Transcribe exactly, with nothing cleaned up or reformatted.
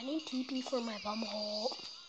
I need T P for my bum hole.